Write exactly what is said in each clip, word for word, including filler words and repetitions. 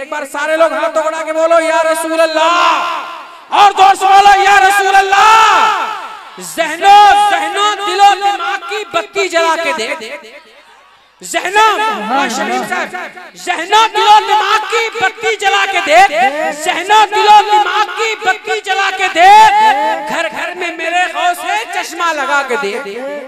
एक बार सारे लोग हाथों बढ़ा के बोलो या रसूल अल्लाह, और जोर से बोलो या रसूल अल्लाह। ज़हनो ज़हनो दिलो दिमाग की बत्ती जला के दे, ज़हनो शरीफ साहब, ज़हनो दिलो दिमाग की बत्ती जला के दे, ज़हनो दिलो दिमाग की बत्ती जला के दे, घर घर में मेरे गौस है चश्मा लगा के दे।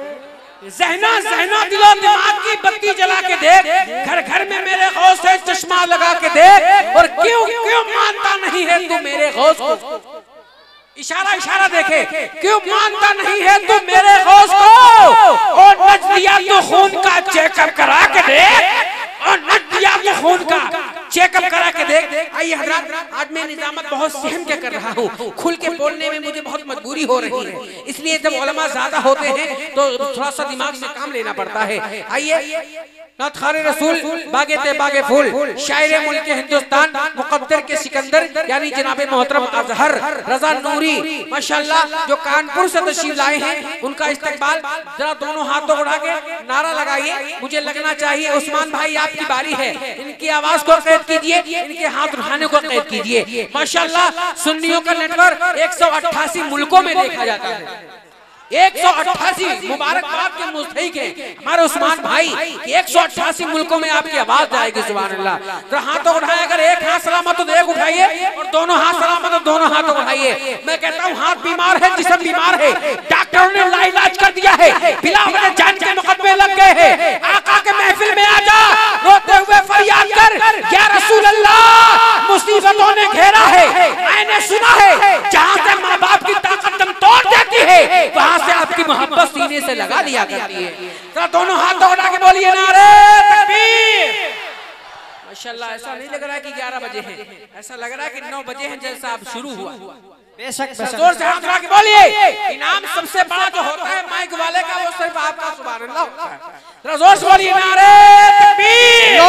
ज़हनो ज़हनो दिलो दिमाग की बत्ती जला के दे, घर घर में मेरे गौस है चश्मा लगा के दे। और क्यों क्यों मानता नहीं है तू मेरे गौस को, इशारा इशारा देखे, क्यों मानता नहीं है तू मेरे गौस को। और नच दिया तो खून का चेकअप करा के दे, और नच दिया तो खून का चेकअप करा के देख। आइए हजरात, आज मैं निजामत बहुत सहम के कर रहा हूँ, खुल के बोलने में मुझे बहुत मजबूरी हो रही है, इसलिए जब उलमा ज्यादा होते हैं तो थोड़ा सा दिमाग से काम लेना पड़ता है। आइए नात खारे रसूल बागे ते बागे फूल, शायर मुल्क हिंदुस्तान मुकद्दर के सिकंदर यानी जनाब मोहतरम अजहर रजा नूरी माशाल्लाह जो कानपुर से तशरीफ लाए हैं, उनका इस्तकबाल जरा दोनों हाथों उठा के नारा लगाइए। मुझे लगना चाहिए उस्मान भाई आपकी बारी है, इनकी आवाज को कैद कीजिए, इनके हाथ उठाने को कैद कीजिए। माशाल्लाह सुन्नियों का नेटवर्क एक सौ अट्ठासी मुल्कों में देखा जाता है, एक सौ अट्ठासी मुबारकबाद के मुस्तहिक हैं हमारे उस्मान भाई, एक सौ अट्ठासी मुल्कों में आपकी आवाज जाएगी। सुभान अल्लाह। तो हाथों उठाए, अगर एक हाथ सलामत तो एक उठाइए, और दोनों हाथ सलामत तो दोनों हाथों उठाइए। मैं कहता हूँ हाथ बीमार है, जिस्म बीमार है, डॉक्टरों ने लाइलाज कर दिया है, बिला वजह जान के मुकदमे लग गए हैं। आका के महफिल में आ जा, रोते हुए फरियाद कर या रसूल अल्लाह, मुसीबतों ने घेरा है। मैंने सुना है जहाँ से माँ बाप की ताकत दम तोड़ देती है, वहाँ से आपकी मोहब्बत सीने से लगा दिया करती है। तो दोनों हाथ उठा के बोलिए नारे तकबीर। माशाल्लाह, ऐसा नहीं लग रहा है कि ग्यारह बजे हैं, ऐसा लग रहा है कि नौ बजे हैं जैसा अब शुरू हुआ। बेशक जोर से हाथ उठा के बोलिए। इनाम सबसे बड़ा जो होता है माइक वाले का, वो सिर्फ आपका सुभान अल्लाह होता है। जोर से बोलिए नारे तकबीर,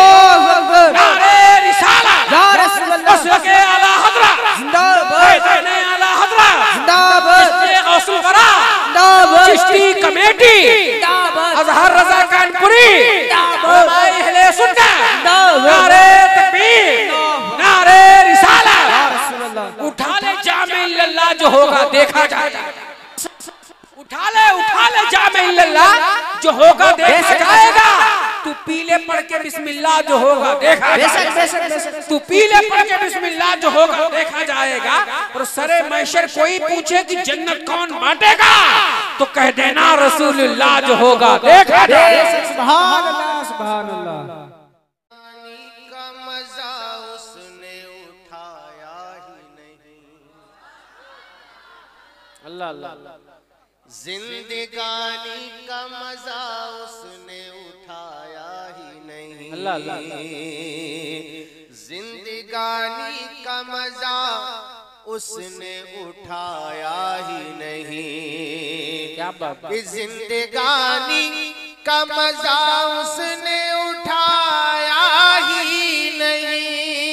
नारे रिसालत, या रसूल अल्लाह, उसके आला हज़रत जिंदाबाद, ज़ैने आला हज़रत जिंदाबाद, गौसुल वरा जिंदाबाद, चिश्ती कमेटी जिंदाबाद, अजहर रजा कानपुरी जिंदाबाद, अहले सुन्नत जिंदाबाद, नारे तकबीर, नारे रिसालत, या रसूल अल्लाह। उठा ले जामे इल्लल्लाह जो होगा देखा जाएगा, उठा ले उठा ले जामे इल्लल्लाह जो होगा देखा जाएगा। तू पीले पढ़ के बिस्मिल्लाह जो होगा देखा जाएगा, तू पीले पढ़ के बिस्मिल्लाह जो होगा देखा जाएगा। और सरे महशर कोई पूछे कि जन्नत कौन बांटेगा, तो कह देना रसूलुल्लाह जो होगा देखा जाएगा। सुभान अल्लाह, सुभान अल्लाह। अल्लाह अल्लाह। जिंदगानी का मजा उसने उठाया ही नहीं, अल्लाह अल्लाह। जिंदगानी का मजा उसने उठाया ही नहीं। क्या बात। जिंदगानी का मजा उसने उठाया ही नहीं,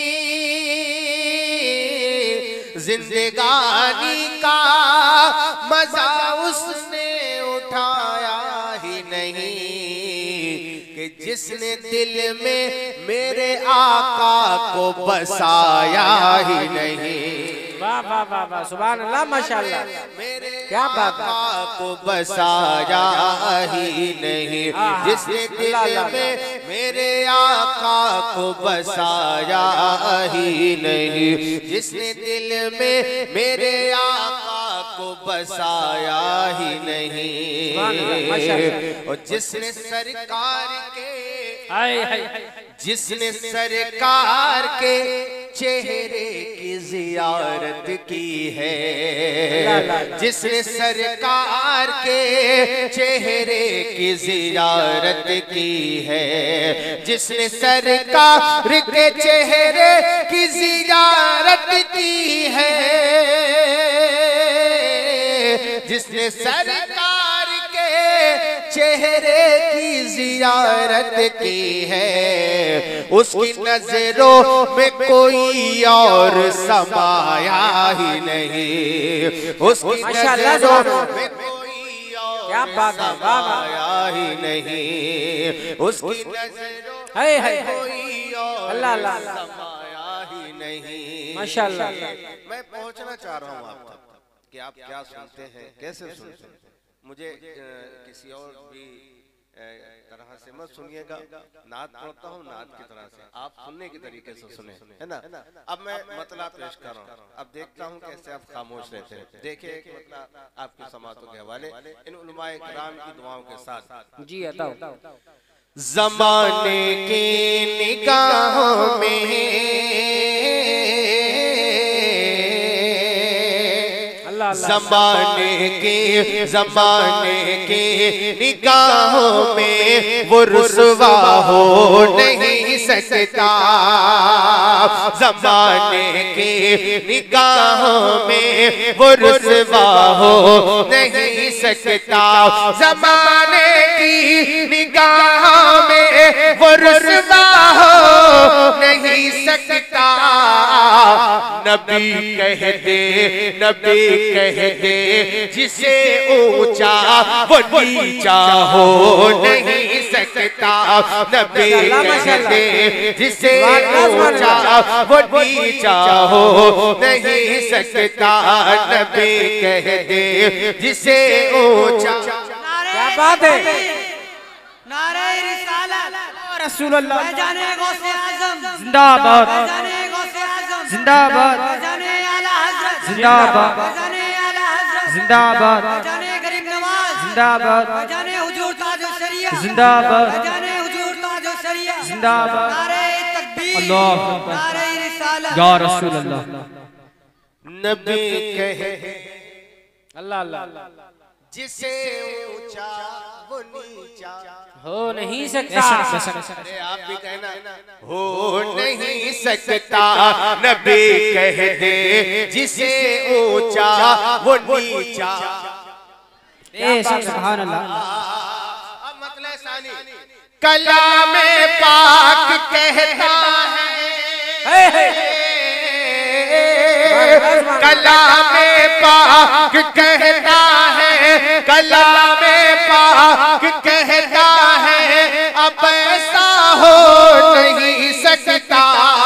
जिंदगानी का मजा उसने उठाया ही नहीं। कि जिसने दिल में मेरे आका को बसाया ही नहीं। वाह वाह वाह वाह, सुभान अल्लाह, माशाअल्लाह, मेरे क्या बात है। आका को बसाया ही नहीं, जिसने दिल में मेरे आका को बसाया ही नहीं, जिसने दिल में मेरे आका को बसाया ही नहीं। और जिसने सरकार के हाय हाय, जिसने सरकार के चेहरे की जियारत की है, जिसने सरकार के चेहरे की जियारत की है, जिसने सरकार के चेहरे की जियारत की है, जिसने सरकार के चेहरे की जियारत की है, उसकी नजरों में कोई और समाया ही नहीं, उसकी नजरों में कोई और समाया ही नहीं, उसकी नजरों में कोई और समाया ही नहीं। माशाअल्लाह। मैं पहुंचना चाह रहा हूँ आप तक कि आप क्या सुनते हैं, कैसे सुनते हैं। मुझे किसी और भी तरह से मत सुनिएगा, नात पढ़ता हूँ नात की तरह से, आप सुनने के तरीके से सुने, है ना। अब मैं मतलब पेश कर रहा हूँ, अब देखता हूँ कैसे आप खामोश रहते हैं। देखिए एक मतलब आपकी समातों के हवाले इन उलमाए किराम की दुआओं के साथ। जी अताओ। ज़माने की निगाहों में ज़माने के ज़माने के निगाहों में वो रुसवा हो नहीं सकता। ज़माने के निगाहों में वो रुसवा हो नहीं सकता। ज़माने की निगाहों में वो रुसवा हो नहीं सकता। नबी कह दे नबी कह दे जिसे ऊंचा वो नीचा हो नहीं सकता। नबी कह दे जिसे ऊंचा वो नीचा हो नहीं सकता। नबी कह दे जिसे ऊंचा। क्या बात है। नारे रिसालत रसूलुल्लाह जाने गौसे आज़म जिंदाबाद, जाने गौसे आज़म जिंदाबाद, जाने आला हज़रत जिंदाबाद, जाने आला हज़रत जिंदाबाद, जाने गरीब नवाज जिंदाबाद, जाने हुजूर ताजो शरिया जिंदाबाद, जाने हुजूर ताजो शरिया जिंदाबाद। नारे तकबीर, अल्लाह अकबर। नारे रिसालत या रसूलुल्लाह। नबी कहे अल्लाह अल्लाह। जिसे ऊंचा वो नीचा हो नहीं सकता। अरे आप भी कहना हो नहीं सकता। नबी कह दे जिसे ऊंचा वो नीचा। ए सुभान अल्लाह। अब मतलब सानी कलामे पाक कहता है, कलामे पाक कहता है, कलामे पाक कहता है अब ऐसा हो नहीं सकता।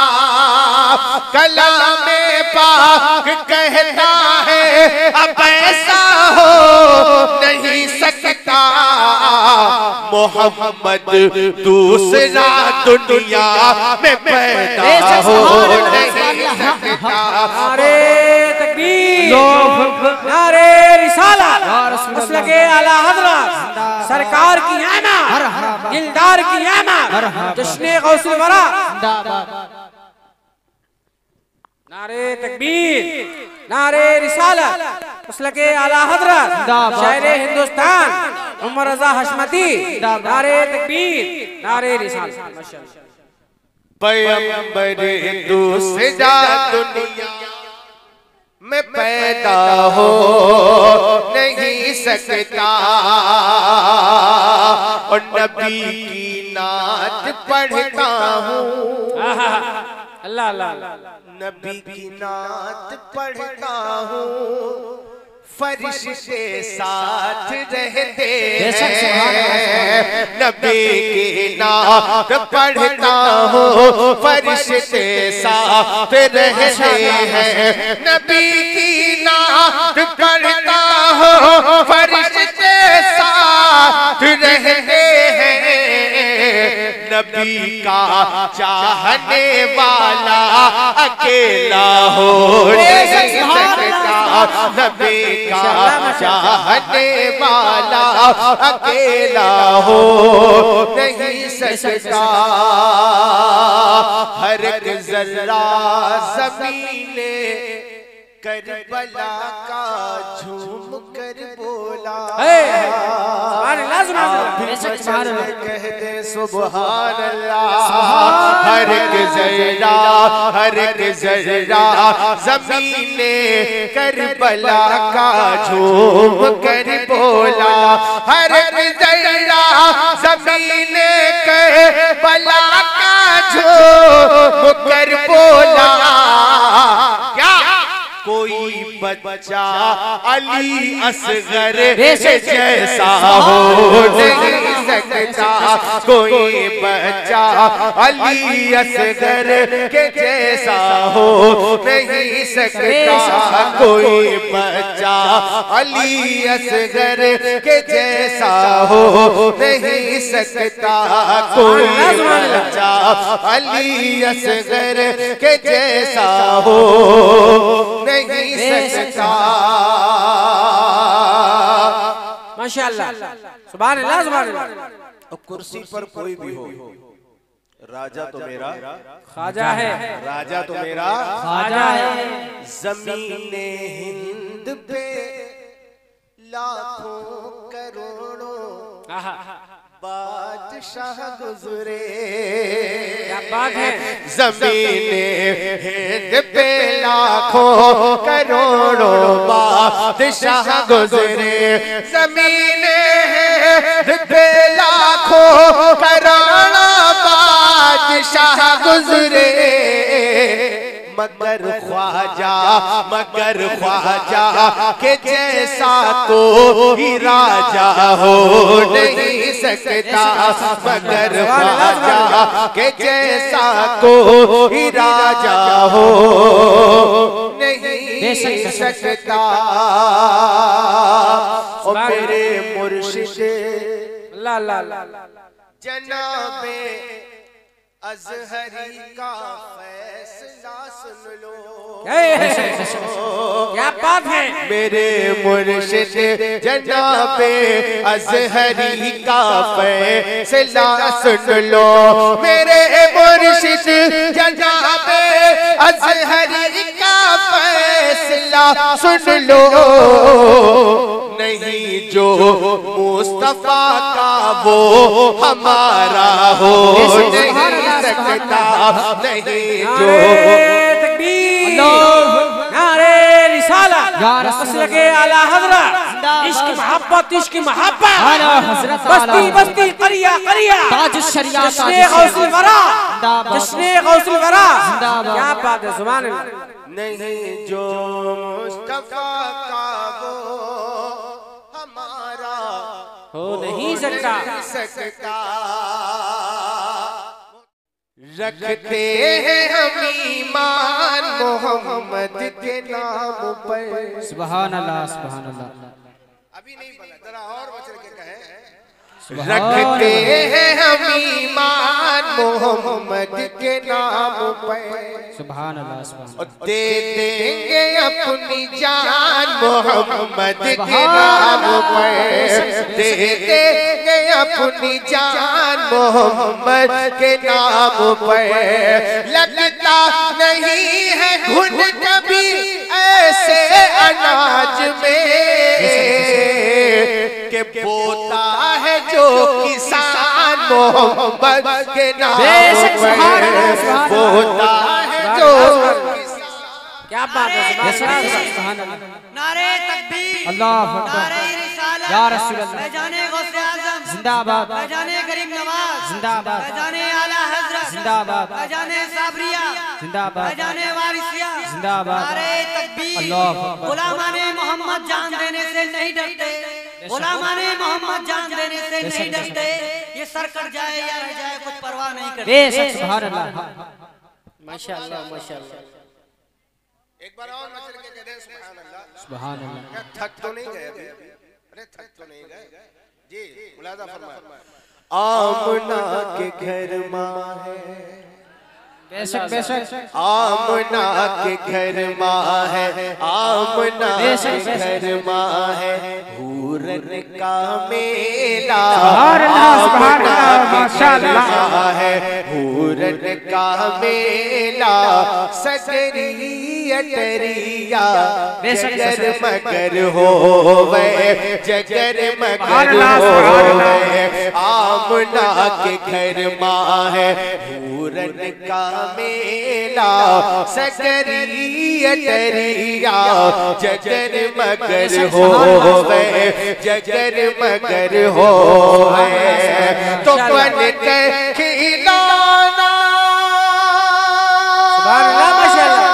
कलामे पाक कहता है अब ऐसा हो नहीं सकता। मोहम्मद दूसरा दुनिया में पैदा हो नहीं सकता। नारे तकबीर, नारे रिसालत, मसलके आला हज़रत सरकार की आमद, दिलदार की आमद, जश्न गौसुल वरा। नारे तकबीर, नारे रिसालत, मसलके आला हज़रत शायरे हिंदुस्तान उमर रज़ा हशमती। नारे तकबीर, नारे रिसालत। माशाअल्लाह। पैगंबर दूसरा दुनिया में पैदा हो नहीं सकता। और नबी की नात पढ़ता हूँ, अल्लाह अल्लाह। नबी की नात पढ़ता हूँ, फरिश्ते साथ रहते हैं। नबी की नात पढ़ता हूँ, फरिश्ते साथ रहते हैं। नबी की नात पढ़ता हूँ, फरिश्ते साथ रहते हैं। नबी का चाहने वाला अकेला हो नहीं सकता। नबी का चाहने वाला अकेला हो नहीं सकता। हर एक जर्रा ज़मीने करबला का झूम कर बोला। कहते सुभान अल्लाह। हर एक जर्रा हर एक जर्रा ज़मीने करबला का झूम कर बोला। हर एक जर्रा ज़मीने करबला का झूम कर बोला। क्या कोई बच्चा अली असगर जैसा हो नहीं सकता। कोई बच्चा अली असगर के जैसा हो सकता कोई बच्चा अली असगर के जैसा हो, नहीं सकता कोई बच्चा अली असगर के जैसा हो, नहीं सकता। माशाअल्लाह, सुभान अल्लाह, सुभान अल्लाह। और कुर्सी पर कोई भी हो, राजा तो मेरा ख्वाजा है, राजा तो मेरा ख्वाजा है। ज़मीने हिंद पे लाखों करोड़ों बादशाह गुजरे, क्या बात है। ज़मीने हिंद पे लाखों करोड़ों बादशाह गुजरे, ज़मीने हिंद पे लाखों करोड़ों बादशाह गुजरे, मगर ख्वाजा मगर ख्वाजा के जैसा कोई राजा हो नहीं सकता, मगर ख्वाजा के जैसा कोई राजा हो नहीं सकता। और मेरे मुर्शिद ला ला ला जनाबे अज़हरी का फैसला सुन लो। क्या बात है। मेरे मुर्शिद जनाबे अज़हरी का फैसला सुन लो, मेरे मुर्शिद जनाबे अज़हरी का फैसला सुन लो, नहीं जो मुस्तफा का वो हमारा हो नहीं सकता, नहीं जो तकबीर, नारे रिसाला, मसलके आला हज़रत, इश्क मोहब्बत इश्क मोहब्बत, बस्ती बस्ती करिया करिया, जश्ने गौसुल वरा, जश्ने गौसुल वरा। क्या बात है, सुभान अल्लाह। नहीं जो मुस्तफा का वो हमारा हो नहीं सकता, सकता। रखते हैं हम ईमान मोहम्मद के नाम पर। सुभान अल्लाह, सुभान अल्लाह। अभी नहीं बोला, जरा और बचर के कहे। रखते हैं हम ईमान मोहम्मद के नाम पर, सुभान अल्लाह, सुभान और दे देंगे अपनी जान मोहम्मद के नाम पर, दे देंगे अपनी जान मोहम्मद के नाम पर। लगता नहीं है घुन कभी ऐसे अनाज में के बोता है जो किसान मोहम्मद के नाम पर, बोता है जो क्या बात है, सुभान अल्लाह। नारे तकबीर, अल्लाह अकबर, नारे रिसालत, या रसूल अल्लाह, फैजाने गौसे आज़म जिंदाबाद, फैजाने गरीब नवाज जिंदाबाद, फैजाने आला हज़रत जिंदाबाद, फैजाने साबरिया जिंदाबाद, फैजाने वारिसिया जिंदाबाद। नारे तकबीर, अल्लाह अकबर। गुलामाने मोहम्मद जान देने से नहीं डरते, गुलामाने मोहम्मद जान देने से नहीं डरते, ये सर कट जाए या रह जाए कुछ परवाह नहीं करते। बेशक, सुभान अल्लाह, माशाअल्लाह, माशाअल्लाह। एक बार और मचल के कह दे सुभान अल्लाह, सुभान अल्लाह। क्या थक तो नहीं गए अभी? अरे थक तो नहीं गए जी, मुलाजा फरमाए। आमना के घर माँ है, बेशक बेशक, आमना के घर माँ है, आमना के घर माँ है, हूरन का मेला, आमना के घर माँ है, हूरन का मेला, सकरी अटरिया जगर मगर होवे, जगर मगर होवे, आमना के घर माँ है, हूरन का मेला, सकरी अटरिया जगर मगर होवे, जगर मगर होवे, तो बन कर खिलौना, सुभान अल्लाह, माशाअल्लाह,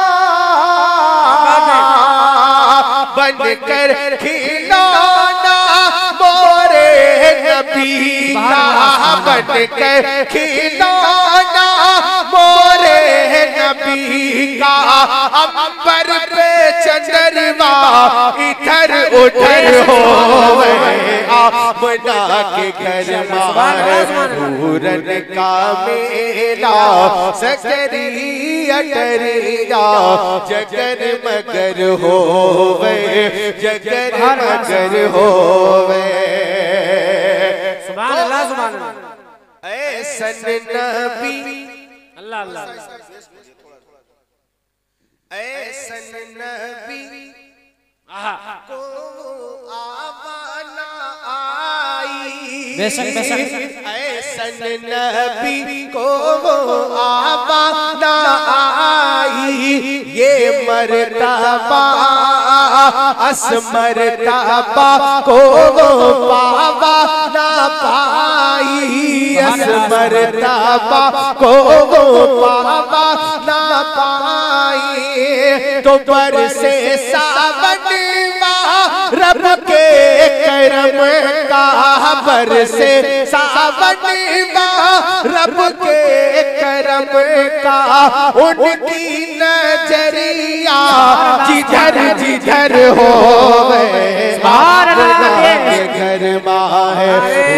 बन कर खिलौना मोरे नबी का, बन कर खिलौना मोरे नबी का, अंबर पे चंद्रमा इधर उधर होवे आमना के घर में पूरन का मेला सकरी अटरिया जगर मगर होवे जगर मगर होवे। सुभान अल्लाह सुभान अल्लाह। ऐसन नबी अल्लाह अल्लाह ऐसन नबी को आवाना आई बेशक बेशक ऐसन नबी को आवाना आई ये मर्तबा असमर्तबा को पावा ना पाई असमर्तबा को पावा ना पाई। तो बरसे सावन रब के करम का बरसे सावन रब के करम का उनकी नजरिया जिधर जिधर हो घर माहे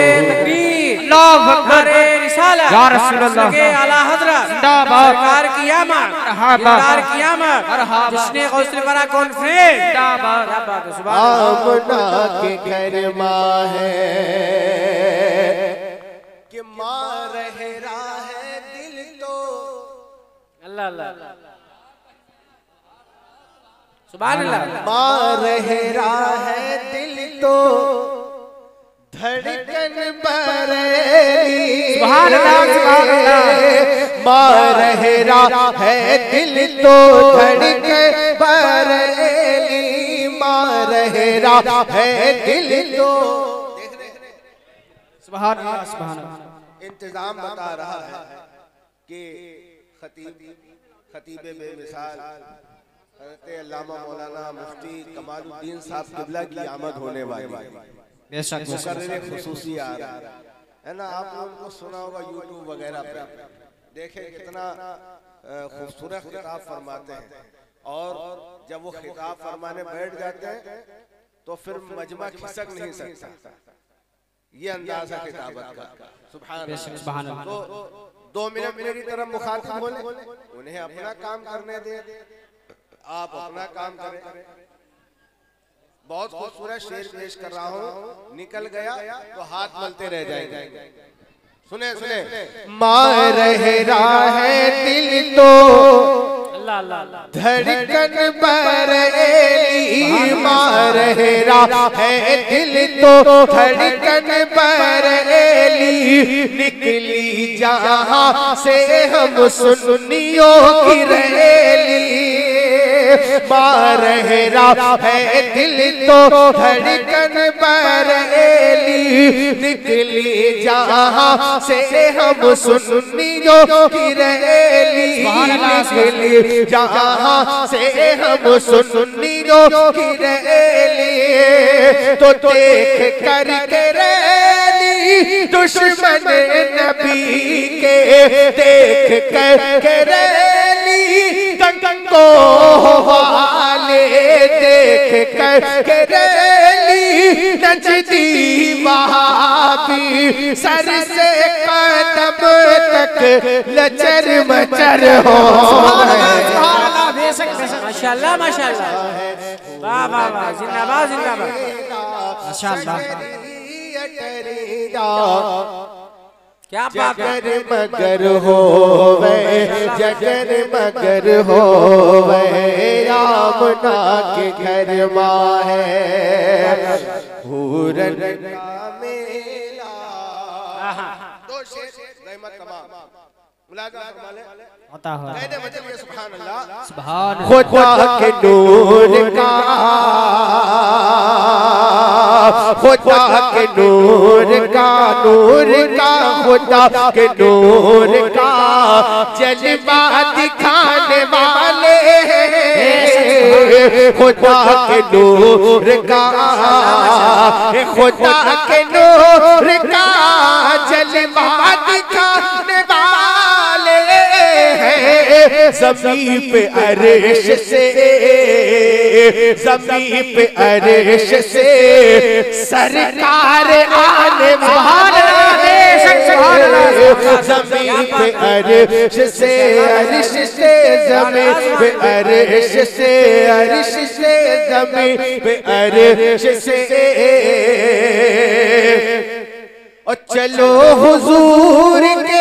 आला हजरत सरकार की आमद सरकार की आमद जिसने गौसले बना कॉन्फ्रेंस आमना के घर माहे कि माँ रह रहा है दिल तो अल्लाह अल्लाह सुभान अल्लाह। माँ रह रहा है दिल तो धड़कन बरेली सुभान अल्लाह सुभान अल्लाह। माँ रह रहा है दिल तो धड़कन बरेली माँ रह रहा है दिल तो सुभान अल्लाह सुभान अल्लाह। इंतजाम बता रहा है कि खतीब खतीबे बेमिसाल हज़रत अल्लामा मौलाना मुफ्ती कमालुद्दीन साहब किबला की आमद होने वाली बेशक मुकर्रर खुसूसी आ रहा है ना। आप लोगों को सुना होगा यूट्यूब वगैरह पे, देखें कितना खूबसूरत खिताब फरमाते हैं और जब वो खिताब फरमाने बैठ जाते हैं तो फिर मजमा खिसक नहीं सकता। ये अंदाज़ है किताबत का। सुभान अल्लाह। तो दो मिनट मेरी तरफ मुखातिब बोले, उन्हें अपना काम करने दें, आप अपना काम करें। बहुत खूबसूरत शेर पेश कर रहा हूँ, निकल गया तो हाथ मलते रह जाएंगे। सुने सुने माँ रह रहा है दिल तो धड़कन बरेली माँ रह रहा है दिल तो धड़कन बरेली निकली जहाँ से हम सुन्नियों की रैली माँ रह रहा है दिल तो धड़कन बरेली निकली जहाँ से हम सुन्नियों की रैली निकली जहाँ से हम सुन्नियों की रैली तो देख कर के रैली दुश्मन नबी के देख कर के रैली गंगो वाले देख कर के रैली नचदी वहाबी सर से कदम तक लचर मचर हो। माशाल्लाह माशाल्लाह वाह वाह वाह जिंदाबाद जिंदाबाद माशाल्लाह क्या बात जगर मगर होवे जगर मगर होवे आमना के घर माँ है पूरन का मेला। दो शेर रहमत तमाम मुलाज़ा फरमा ले होता है कह दे वजह सुभान अल्लाह सुभान खुदा के नूर का खुदा के नूर का नूर का खुदा के नूर का जलवा दिखाने वाले खुदा के नूर का खुदा के नूर का जलवा दिखाने वाले ज़मीं पे अर्श से, ज़मीं पे अर्श से सरकार आने वाले, ज़मीं पे अर्श से, अर्श से ज़मीं पे अर्श से, अर्श से ज़मीं पे अर्श से। और चलो हुजूर के,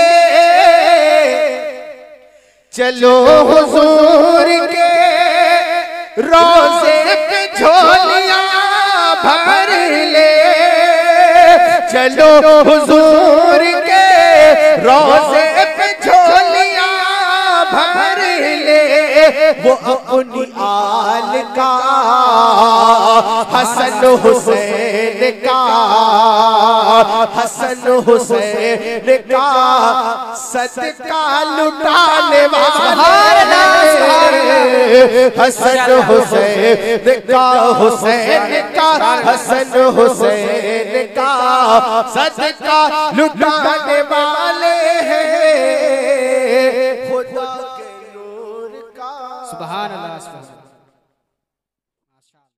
चलो हुजूर के रोज़े पे झोलियां भर ले, चलो हुजूर के रोज़े पे झोलियां भर ले। वो अपनी आल का, हसन हुसैन का, हसन हुसैन का सदका लुटाने वाले, हसन हुसैन का, हुसैन का, हसन हुसैन का सदका लुटाने वाले हैं खुदा के नूर का। सुभान अल्लाह।